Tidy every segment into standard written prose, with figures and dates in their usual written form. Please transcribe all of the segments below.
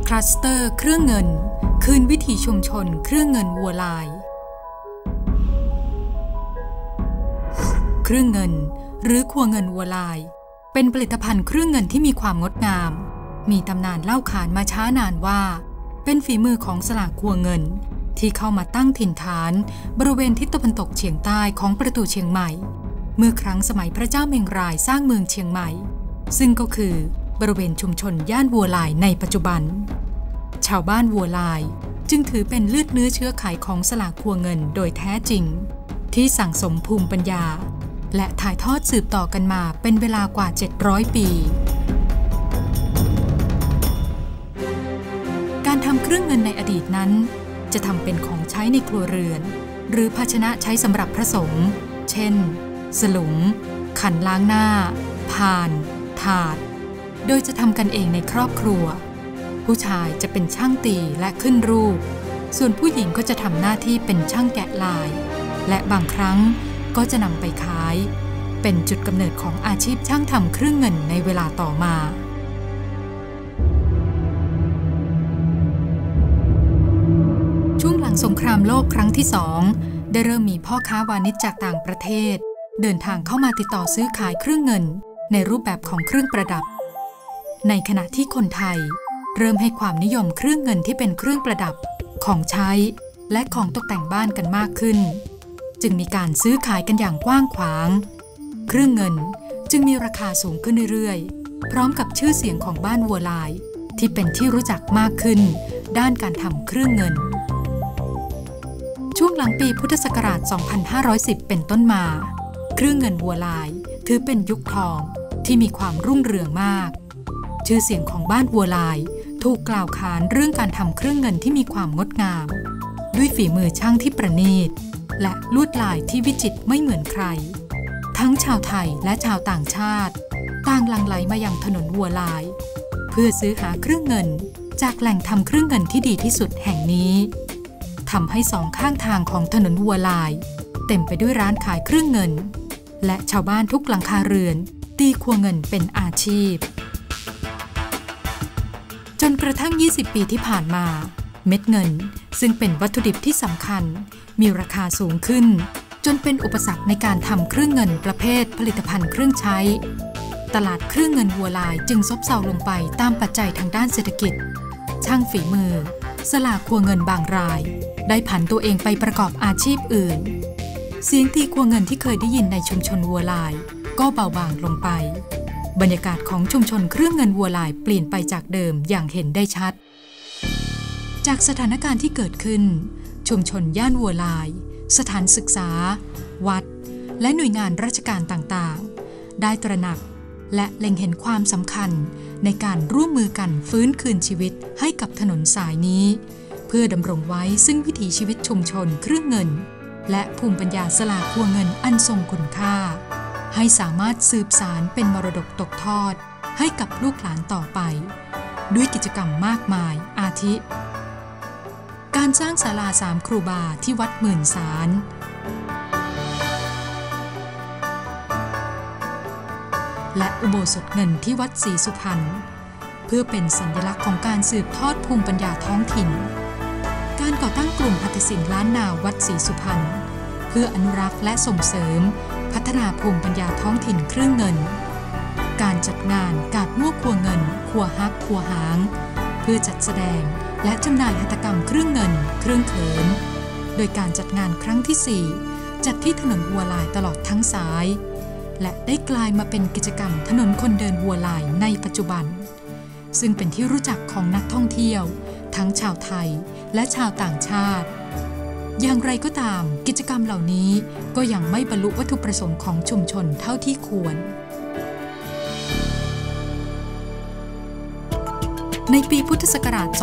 คลัสเตอร์เครื่องเงินคืนวิถีชุมชนเครื่องเงินวัวลายเครื่องเงินหรือครัวเงินวัวลายเป็นผลิตภัณฑ์เครื่องเงินที่มีความงดงามมีตำนานเล่าขานมาช้านานว่าเป็นฝีมือของสลากครัวเงินที่เข้ามาตั้งถิ่นฐานบริเวณทิศตะวันตกเฉียงใต้ของประตูเชียงใหม่เมื่อครั้งสมัยพระเจ้าเมงรายสร้างเมืองเชียงใหม่ซึ่งก็คือบริเวณชุมชนย่านวัวลายในปัจจุบันชาวบ้านวัวลายจึงถือเป็นเลือดเนื้อเชื้อไขของสลากครัวเงินโดยแท้จริงที่สั่งสมภูมิปัญญาและถ่ายทอดสืบต่อกันมาเป็นเวลากว่า700ปีการทำเครื่องเงินในอดีตนั้นจะทำเป็นของใช้ในครัวเรือนหรือภาชนะใช้สำหรับพระสงฆ์เช่นสลุงขันล้างหน้าพานถาดโดยจะทำกันเองในครอบครัวผู้ชายจะเป็นช่างตีและขึ้นรูปส่วนผู้หญิงก็จะทำหน้าที่เป็นช่างแกะลายและบางครั้งก็จะนำไปขายเป็นจุดกำเนิดของอาชีพช่างทำเครื่องเงินในเวลาต่อมาช่วงหลังสงครามโลกครั้งที่2ได้เริ่มมีพ่อค้าวานิชจากต่างประเทศเดินทางเข้ามาติดต่อซื้อขายเครื่องเงินในรูปแบบของเครื่องประดับในขณะที่คนไทยเริ่มให้ความนิยมเครื่องเงินที่เป็นเครื่องประดับของใช้และของตกแต่งบ้านกันมากขึ้นจึงมีการซื้อขายกันอย่างกว้างขวางเครื่องเงินจึงมีราคาสูงขึ้นเรื่อยๆพร้อมกับชื่อเสียงของบ้านวัวลายที่เป็นที่รู้จักมากขึ้นด้านการทำเครื่องเงินช่วงหลังปีพุทธศักราช 2510 เป็นต้นมาเครื่องเงินวัวลายถือเป็นยุคทองที่มีความรุ่งเรืองมากชื่อเสียงของบ้านวัวลายถูกกล่าวขานเรื่องการทำเครื่องเงินที่มีความงดงามด้วยฝีมือช่างที่ประณีตและลวดลายที่วิจิตรไม่เหมือนใครทั้งชาวไทยและชาวต่างชาติต่างหลั่งไหลมายังถนนวัวลายเพื่อซื้อหาเครื่องเงินจากแหล่งทำเครื่องเงินที่ดีที่สุดแห่งนี้ทำให้สองข้างทางของถนนวัวลายเต็มไปด้วยร้านขายเครื่องเงินและชาวบ้านทุกหลังคาเรือนตีครัวเงินเป็นอาชีพจนกระทั่ง20 ปีที่ผ่านมาเม็ดเงินซึ่งเป็นวัตถุดิบที่สำคัญมีราคาสูงขึ้นจนเป็นอุปสรรคในการทำเครื่องเงินประเภทผลิตภัณฑ์เครื่องใช้ตลาดเครื่องเงินวัวลายจึงซบเซาลงไปตามปัจจัยทางด้านเศรษฐกิจช่างฝีมือสลากครัวเงินบางรายได้ผันตัวเองไปประกอบอาชีพอื่นเสียงตีครัวเงินที่เคยได้ยินในชุมชนวัวลายก็เบาบางลงไปบรรยากาศของชุมชนเครื่องเงินวัวลายเปลี่ยนไปจากเดิมอย่างเห็นได้ชัดจากสถานการณ์ที่เกิดขึ้นชุมชนย่านวัวลายสถานศึกษาวัดและหน่วยงานราชการต่างๆได้ตระหนักและเล็งเห็นความสำคัญในการร่วมมือกันฟื้นคืนชีวิตให้กับถนนสายนี้เพื่อดำรงไว้ซึ่งวิถีชีวิตชุมชนเครื่องเงินและภูมิปัญญาสลากครัวเงินอันทรงคุณค่าให้สามารถสืบสานเป็นมรดกตกทอดให้กับลูกหลานต่อไปด้วยกิจกรรมมากมายอาทิการสร้างศาลา3 ครูบาที่วัดหมื่นสารและอุโบสถเงินที่วัดศรีสุพรรณเพื่อเป็นสัญลักษณ์ของการสืบทอดภูมิปัญญาท้องถิ่นการก่อตั้งกลุ่มหัตถศิลป์ล้านนาวัดศรีสุพรรณเพื่ออนุรักษ์และส่งเสริมพัฒนาภูมิปัญญาท้องถิ่นเครื่องเงินการจัดงานกาดมั่วครัวเงินครัวฮักครัวหางเพื่อจัดแสดงและจำหน่ายหัตถกรรมเครื่องเงินเครื่องเขินโดยการจัดงานครั้งที่4จัดที่ถนนวัวลายตลอดทั้งสายและได้กลายมาเป็นกิจกรรมถนนคนเดินวัวลายในปัจจุบันซึ่งเป็นที่รู้จักของนักท่องเที่ยวทั้งชาวไทยและชาวต่างชาติอย่างไรก็ตามกิจกรรมเหล่านี้ก็ยังไม่บรรลุวัตถุประสงค์ของชุมชนเท่าที่ควรในปีพุทธศักราช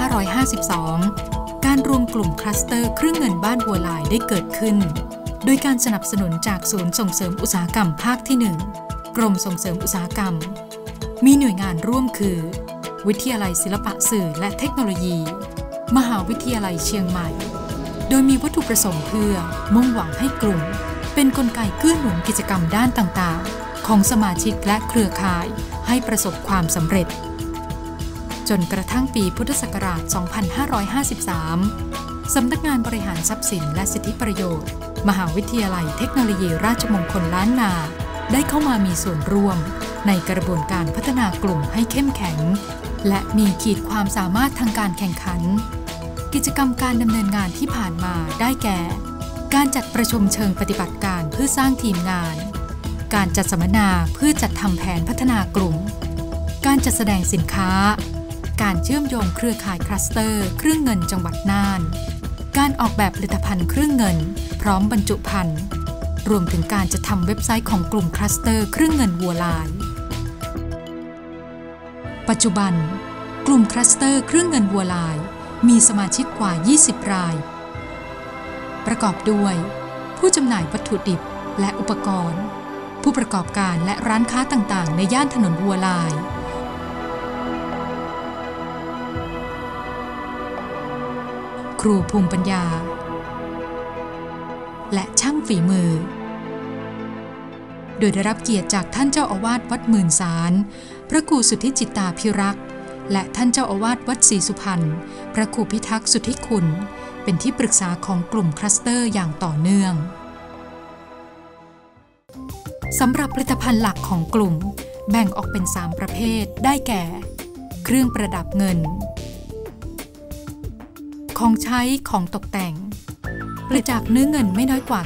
2552 การรวมกลุ่มคลัสเตอร์เครื่องเงินบ้านวัวลายได้เกิดขึ้นโดยการสนับสนุนจากศูนย์ส่งเสริมอุตสาหกรรมภาคที่ 1 กรมส่งเสริมอุตสาหกรรมมีหน่วยงานร่วมคือวิทยาลัยศิลปะสื่อและเทคโนโลยีมหาวิทยาลัยเชียงใหม่โดยมีวัตถุประสงค์เพื่อมุ่งหวังให้กลุ่มเป็นกลไกเกื้อหนุนกิจกรรมด้านต่างๆของสมาชิกและเครือข่ายให้ประสบความสำเร็จจนกระทั่งปีพุทธศักราช 2553 สำนักงานบริหารทรัพย์สินและสิทธิประโยชน์มหาวิทยาลัยเทคโนโลยีราชมงคลล้านนาได้เข้ามามีส่วนร่วมในกระบวนการพัฒนากลุ่มให้เข้มแข็งและมีขีดความสามารถทางการแข่งขันกิจกรรมการดำเนินงานที่ผ่านมาได้แก่การจัดประชุมเชิงปฏิบัติการเพื่อสร้างทีมงานการจัดสัมมนาเพื่อจัดทำแผนพัฒนากลุ่มการจัดแสดงสินค้าการเชื่อมโยงเครือข่ายคลัสเตอร์เครื่องเงินจังหวัดน่านการออกแบบผลิตภัณฑ์เครื่องเงินพร้อมบรรจุภัณฑ์รวมถึงการจะทำเว็บไซต์ของกลุ่มคลัสเตอร์เครื่องเงินวัวลายปัจจุบันกลุ่มคลัสเตอร์เครื่องเงินวัวลายมีสมาชิกกว่า 20 รายประกอบด้วยผู้จำหน่ายวัตถุดิบและอุปกรณ์ผู้ประกอบการและร้านค้าต่างๆในย่านถนนวัวลายครูภูมิปัญญาและช่างฝีมือโดยได้รับเกียรติจากท่านเจ้าอาวาสวัดหมื่นสารพระครูสุทธิจิตตาภิรักษ์และท่านเจ้าอาวาสวัดศรีสุพรรณพระครูพิทักษ์สุทธิคุณเป็นที่ปรึกษาของกลุ่มคลัสเตอร์อย่างต่อเนื่องสำหรับผลิตภัณฑ์หลักของกลุ่มแบ่งออกเป็น 3 ประเภทได้แก่เครื่องประดับเงินของใช้ของตกแต่งผลิตจากเนื้อเงินไม่น้อยกว่า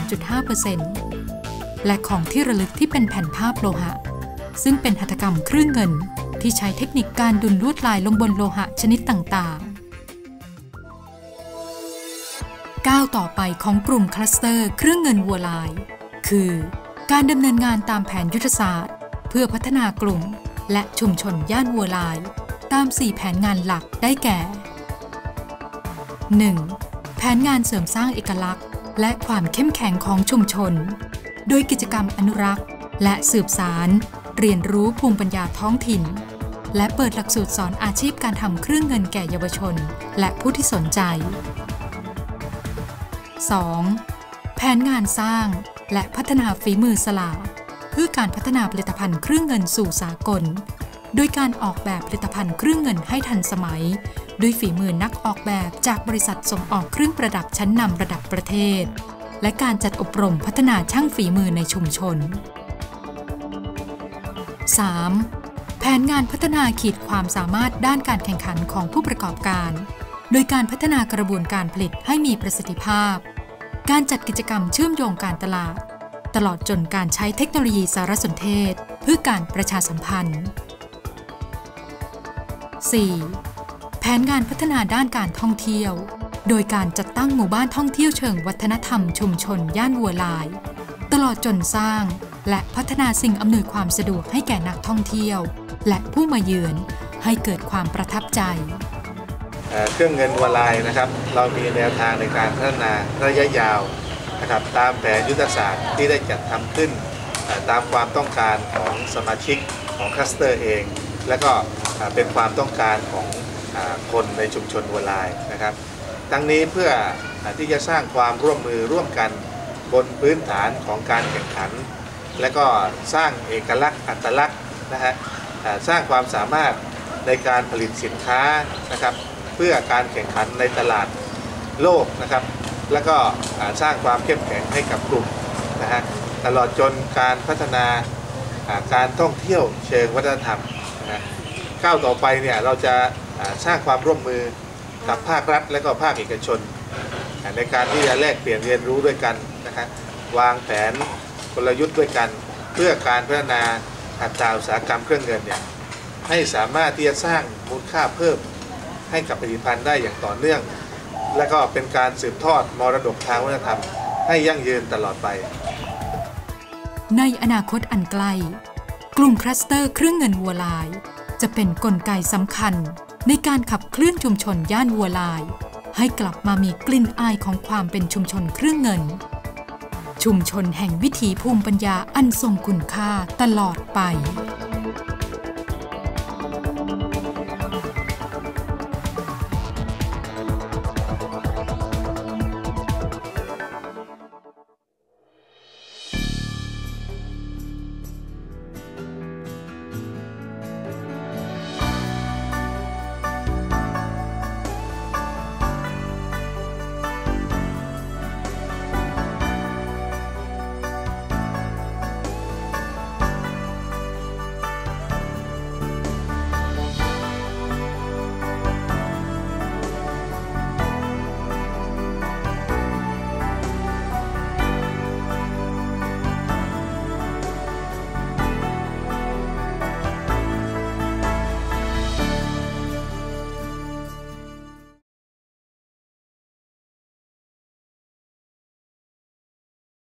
92.5% และของที่ระลึกที่เป็นแผ่นภาพโลหะซึ่งเป็นหัตถกรรมเครื่องเงินที่ใช้เทคนิคการดุลลวดลายลงบนโลหะชนิดต่างๆก้าวต่อไปของกลุ่มคลัสเตอร์เครื่องเงินวัวลายคือการดำเนินงานตามแผนยุทธศาสตร์เพื่อพัฒนากลุ่มและชุมชนย่านวัวลายตาม 4 แผนงานหลักได้แก่ 1. แผนงานเสริมสร้างเอกลักษณ์และความเข้มแข็งของชุมชนโดยกิจกรรมอนุรักษ์และสืบสานเรียนรู้ภูมิปัญญาท้องถิ่นและเปิดหลักสูตรสอนอาชีพการทำเครื่องเงินแก่เยาวชนและผู้ที่สนใจ 2. แผนงานสร้างและพัฒนาฝีมือสลาเพื่อการพัฒนาผลิตภัณฑ์เครื่องเงินสู่สากลโดยการออกแบบผลิตภัณฑ์เครื่องเงินให้ทันสมัยด้วยฝีมือนักออกแบบจากบริษัทส่งออกเครื่องประดับชั้นนำระดับประเทศและการจัดอบรมพัฒนาช่างฝีมือในชุมชน 3. แผนงานพัฒนาขีดความสามารถด้านการแข่งขันของผู้ประกอบการโดยการพัฒนากระบวนการผลิตให้มีประสิทธิภาพการจัดกิจกรรมเชื่อมโยงการตลาดตลอดจนการใช้เทคโนโลยีสารสนเทศเพื่อการประชาสัมพันธ์ 4. แผนงานพัฒนาด้านการท่องเที่ยวโดยการจัดตั้งหมู่บ้านท่องเที่ยวเชิงวัฒนธรรมชุมชนย่านวัวลายตลอดจนสร้างและพัฒนาสิ่งอำนวยความสะดวกให้แก่นักท่องเที่ยวและผู้มาเยือนให้เกิดความประทับใจเครื่องเงินวัวลายนะครับเรามีแนวทางในการพัฒนาระยะยาวนะครับตามแผนยุทธศาสตร์ที่ได้จัดทำขึ้นตามความต้องการของสมาชิกของคลัสเตอร์เองและก็เป็นความต้องการของคนในชุมชนวัวลายนะครับทั้งนี้เพื่อที่จะสร้างความร่วมมือร่วมกันบนพื้นฐานของการแข่งขันและก็สร้างเอกลักษณ์อัตลักษณ์นะฮะสร้างความสามารถในการผลิตสินค้านะครับเพื่อการแข่งขันในตลาดโลกนะครับแล้วก็สร้างความเข้มแข็งให้กับกลุ่มนะฮะตลอดจนการพัฒนาการท่องเที่ยวเชิงวัฒนธรรมนะก้าวต่อไปเนี่ยเราจะสร้างความร่วมมือกับภาครัฐและก็ภาคเอกชนในการที่จะแลกเปลี่ยนเรียนรู้ด้วยกันนะครับวางแผนกลยุทธ์ด้วยกันเพื่อการพัฒนาอัตราอุตสาหกรรมเครื่องเงินเนี่ยให้สามารถที่จะสร้างมูลค่าเพิ่มให้กับผลิตภัณฑ์ได้อย่างต่อเนื่องและก็เป็นการสืบทอดมรดกทางวัฒนธรรมให้ยั่งยืนตลอดไปในอนาคตอันใกล้กลุ่มคลัสเตอร์เครื่องเงินวัวลายจะเป็นกลไกสำคัญในการขับเคลื่อนชุมชนย่านวัวลายให้กลับมามีกลิ่นอายของความเป็นชุมชนเครื่องเงินชุมชนแห่งวิถีภูมิปัญญาอันทรงคุณค่าตลอดไป